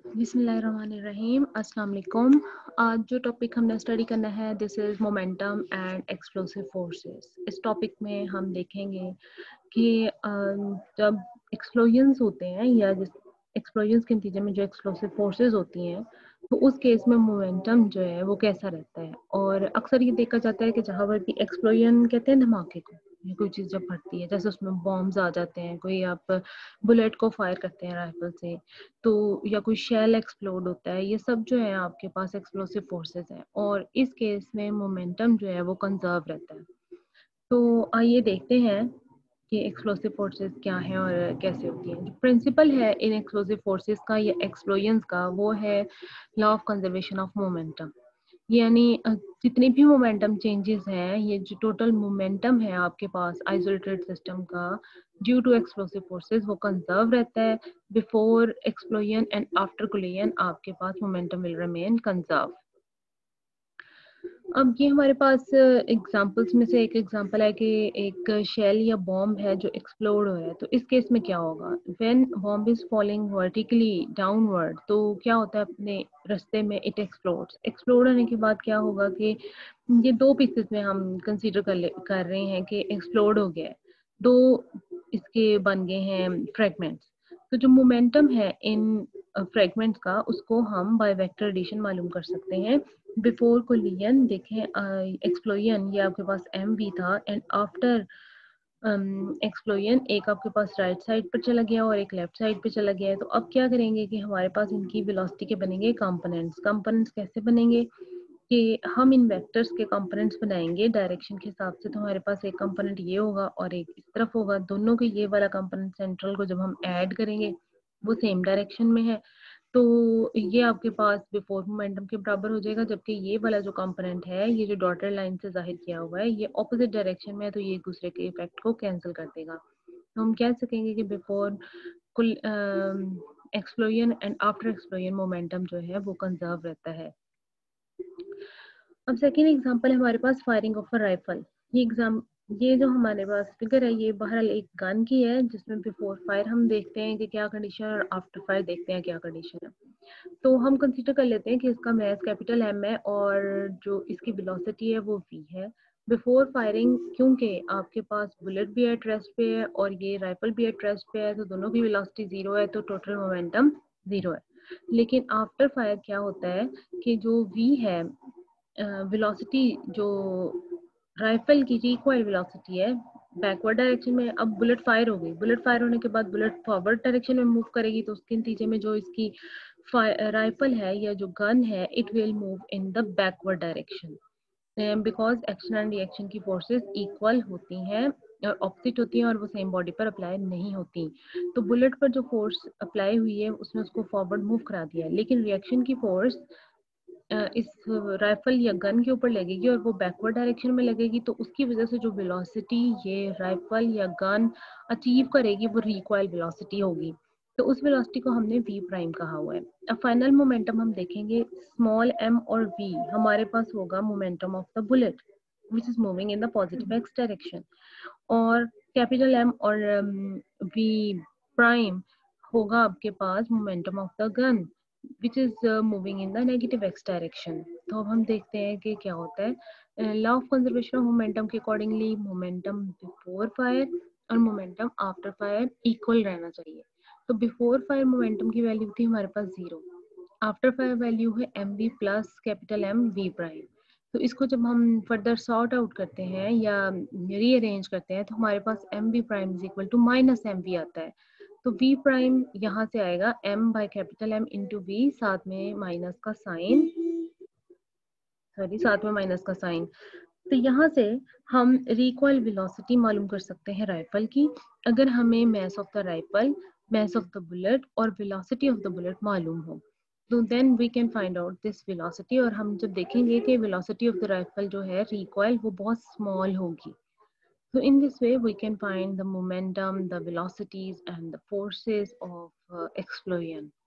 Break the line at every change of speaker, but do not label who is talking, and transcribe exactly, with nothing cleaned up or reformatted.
बिस्मिल्लाहिर्रहमानिर्रहीम, अस्सलाम वालेकुम। आज जो टॉपिक हमने स्टडी करना है this is momentum and explosive forces. इस टॉपिक में हम देखेंगे कि अ, जब एक्सप्लोजन्स होते हैं या जिस एक्सप्लोजन्स के नतीजे में जो एक्सप्लोसिव फोर्सेस होती हैं तो उस केस में मोमेंटम जो है वो कैसा रहता है। और अक्सर ये देखा जाता है कि जहाँ पर भी एक्सप्लोजन कहते हैं धमाके को, ये कोई चीज़ जब फटती है जैसे उसमें बॉम्ब्स आ जाते हैं, कोई आप बुलेट को फायर करते हैं राइफल से तो, या कोई शेल एक्सप्लोड होता है, ये सब जो है आपके पास एक्सप्लोसिव फोर्सेस हैं और इस केस में मोमेंटम जो है वो कंजर्व रहता है। तो आइए देखते हैं कि एक्सप्लोसिव फोर्सेस क्या हैं और कैसे होती हैं। जो प्रिंसिपल है इन एक्सप्लोसिव फोर्सेस का या एक्सप्लोजन्स का वो है law of conservation of momentum. यानी अ, जितने भी मोमेंटम चेंजेस हैं, ये जो टोटल मोमेंटम है आपके पास आइसोलेटेड सिस्टम का ड्यू टू एक्सप्लोसिव फोर्सेस वो कंजर्व रहता है। Before explosion and after collision आपके पास मोमेंटम विल रिमेन कंजर्व। अब ये हमारे पास एग्जांपल्स में से एक एग्जांपल है कि एक शेल या बॉम्ब है जो एक्सप्लोड हो रहा है। तो इस केस में क्या होगा, when bomb is falling vertically downward तो क्या होता है, अपने रास्ते में इट एक्सप्लोड्स। एक्सप्लोड होने के बाद क्या होगा कि ये दो पीसेस में हम कंसीडर कर ले कर रहे हैं कि एक्सप्लोड हो गया है, दो इसके बन गए हैं फ्रेगमेंट्स। तो जो मोमेंटम है इन फ्रेगमेंट्स का उसको हम बाय वेक्टर एडिशन मालूम कर सकते हैं। बिफोर कोलिजन देखें एक्सप्लोजन ये आपके पास एम वी था एंड आफ्टर एक्सप्लोजन एक आपके पास राइट साइड पर चला गया और एक लेफ्ट साइड पे चला गया है। तो अब क्या करेंगे कि हमारे पास इनकी वेलोसिटी के बनेंगे कंपोनेंट्स। कंपोनेंट्स कैसे बनेंगे कि हम इन वेक्टर्स के कंपोनेंट्स बनाएंगे डायरेक्शन के हिसाब से। तो हमारे पास एक कंपोनेंट ये होगा और एक इस तरफ होगा, दोनों के ये वाला कंपोनेंट सेंट्रल को जब हम ऐड करेंगे वो सेम डायरेक्शन में है तो ये आपके पास बिफोर मोमेंटम के बराबर हो जाएगा। जबकि ये वाला जो कंपोनेंट है, ये जो डॉटेड लाइन से जाहिर किया हुआ है, ये ऑपोजिट डायरेक्शन में है तो ये एक दूसरे के इफेक्ट को कैंसिल कर देगा। तो हम कह सकेंगे कि बिफोर कुल explosion and after explosion momentum जो है वो कंजर्व रहता है। अब सेकेंड एग्जांपल है हमारे पास फायरिंग ऑफ अ राइफल। ये एग्जाम ये जो हमारे पास फिगर है ये बहरहाल एक गन की है जिसमें बिफोर फायर हम देखते हैं कि क्या कंडीशन है और आफ्टर फायर देखते हैं क्या कंडीशन है। तो हम कंसीडर कर लेते हैं कि इसका मैथ कैपिटल एम है और जो इसकी वेलोसिटी है वो वी है। बिफोर फायरिंग क्योंकि आपके पास बुलेट भी एट रेस्ट पे है और ये राइफल भी एट रेस्ट पे है तो दोनों की वेलोसिटी जीरो है तो टोटल मोमेंटम जीरो है। लेकिन आफ्टर फायर क्या होता है कि जो वी है वेलोसिटी जो राइफल की रिकॉइल वेलोसिटी है बैकवर्ड डायरेक्शन में। अब बुलेट फायर हो गई, बुलेट फायर होने के बाद बुलेट फॉरवर्ड डायरेक्शन में मूव करेगी तो उसके नतीजे में जो इसकी राइफल है या जो गन है it will move in the backward direction because action and reaction की फोर्सेस इक्वल होती हैं और ऑपोजिट होती हैं और वो सेम बॉडी पर अप्लाई नहीं होती। तो बुलेट पर जो फोर्स अप्लाई हुई है उसने उसको फॉरवर्ड मूव करा दिया, लेकिन रिएक्शन की फोर्स इस राइफल या गन के ऊपर लगेगी और वो बैकवर्ड डायरेक्शन में लगेगी तो उसकी वजह से जो वेलोसिटी ये राइफल या गन अचीव करेगी वो रिकॉइल वेलोसिटी होगी। तो उस वेलोसिटी को हमने v प्राइम कहा हुआ है। अब फाइनल मोमेंटम हम देखेंगे स्मॉल m और v हमारे पास होगा momentum of the bullet which is moving in the positive x direction और कैपिटल M और v प्राइम होगा आपके पास momentum of the gun which is uh, moving in the negative x direction। तो अब हम देखते हैं कि क्या होता है। Law of conservation of momentum के अकॉर्डिंगली मोमेंटम बिफोर फायर और मोमेंटम आफ्टर फायर इक्वल रहना चाहिए। तो बिफोर फायर मोमेंटम की वैल्यू थी हमारे पास जीरो, आफ्टर फायर वैल्यू है m v plus capital M we prime. तो इसको जब हम फर्दर सॉर्ट आउट करते हैं या रीअरेंज करते हैं तो हमारे पास M we prime is equal to minus m v आता है। तो v प्राइम यहाँ से आएगा m by capital M into v, साथ में माइनस का साइन, सॉरी साथ में माइनस का साइन। तो यहाँ से हम रिकॉइल वेलोसिटी मालूम कर सकते हैं राइफल की अगर हमें mass of the rifle, mass of the bullet और वेलोसिटी ऑफ द बुलेट मालूम हो तो then we can find out this velocity. और हम जब देखेंगे कि वेलोसिटी ऑफ द राइफल जो है रिकॉइल वो बहुत स्मॉल होगी। So in this way, we can find the momentum, the velocities, and the forces of uh, explosion.